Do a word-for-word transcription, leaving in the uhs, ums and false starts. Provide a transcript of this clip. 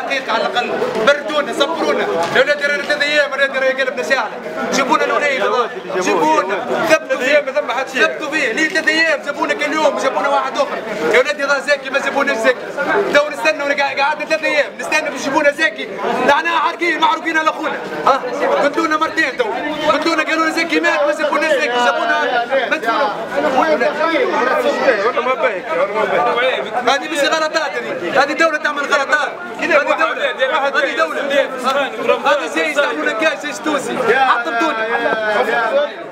دقيقه على الاقل، بردونا صبرونا، يا ولادي رانا ثلاث ايام رانا قلبنا ساعه، جيبونا الوليد جيبونا ثبتوا فيه ما ثم حد شيء ثبتوا فيه ليه ثلاث ايام جابونا كل يوم جابونا واحد اخر، يا ولادي راه زكي ما جابوناش زكي، تو نستنوا قعدنا ثلاث ايام نستنوا باش يجيبونا زكي، دعناها عارقين معروقين على خونا، ها قتلونا مرتين تو، قتلونا قالوا لنا زكي مات ما جابوناش زكي جابونا مدفونه. هذه مش غلطات هذه، هذه دولة تعمل غلطات، هذه دولة هذه دولة هذا زي يستعملونا كاش زي ستوسي حطمتونا.